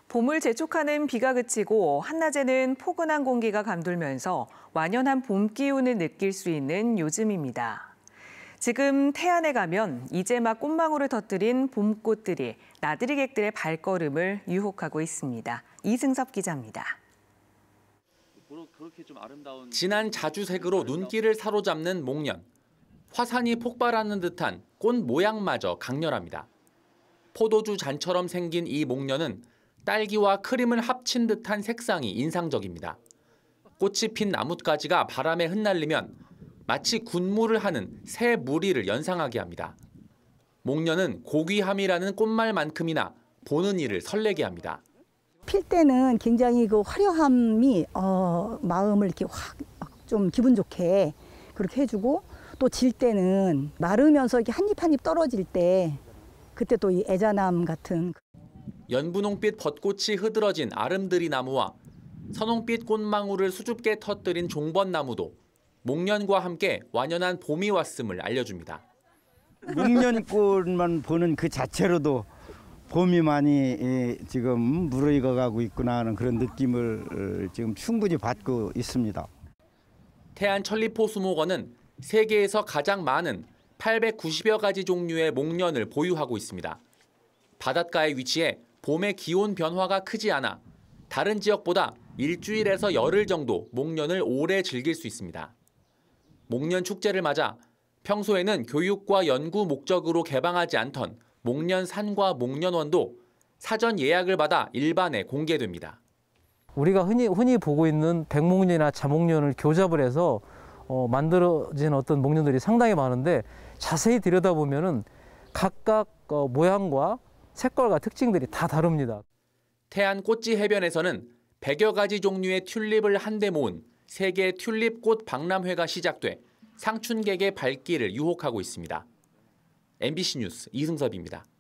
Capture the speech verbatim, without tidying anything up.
봄을 재촉하는 비가 그치고 한낮에는 포근한 공기가 감돌면서 완연한 봄 기운을 느낄 수 있는 요즘입니다. 지금 태안에 가면 이제 막 꽃망울을 터뜨린 봄꽃들이 나들이객들의 발걸음을 유혹하고 있습니다. 이승섭 기자입니다. 진한 자주색으로 눈길을 사로잡는 목련. 화산이 폭발하는 듯한 꽃 모양마저 강렬합니다. 포도주 잔처럼 생긴 이 목련은 딸기와 크림을 합친 듯한 색상이 인상적입니다. 꽃이 핀 나뭇가지가 바람에 흩날리면 마치 군무를 하는 새 무리를 연상하게 합니다. 목련은 고귀함이라는 꽃말만큼이나 보는 이를 설레게 합니다. 필 때는 굉장히 그 화려함이 어, 마음을 이렇게 확 좀 기분 좋게 그렇게 해주고, 또 질 때는 마르면서 이렇게 한입 한입 떨어질 때 그때 또 이 애자남 같은. 연분홍빛 벚꽃이 흐드러진 아름드리 나무와 선홍빛 꽃망울을 수줍게 터뜨린 종번나무도 목련과 함께 완연한 봄이 왔음을 알려줍니다. 목련꽃만 보는 그 자체로도 봄이 많이 지금 무르익어가고 있구나 하는 그런 느낌을 지금 충분히 받고 있습니다. 태안 천리포수목원은 세계에서 가장 많은 팔백구십여 가지 종류의 목련을 보유하고 있습니다. 바닷가에 위치해 봄의 기온 변화가 크지 않아 다른 지역보다 일주일에서 열흘 정도 목련을 오래 즐길 수 있습니다. 목련 축제를 맞아 평소에는 교육과 연구 목적으로 개방하지 않던 목련산과 목련원도 사전 예약을 받아 일반에 공개됩니다. 우리가 흔히, 흔히 보고 있는 백목련이나 자목련을 교잡을 해서 어, 만들어진 어떤 목련들이 상당히 많은데, 자세히 들여다보면은 각각 어, 모양과 색깔과 특징들이 다 다릅니다. 태안 꽃지 해변에서는 백여 가지 종류의 튤립을 한데 모은 세계 튤립 꽃 박람회가 시작돼 상춘객의 발길을 유혹하고 있습니다. 엠비씨 뉴스 이승섭입니다.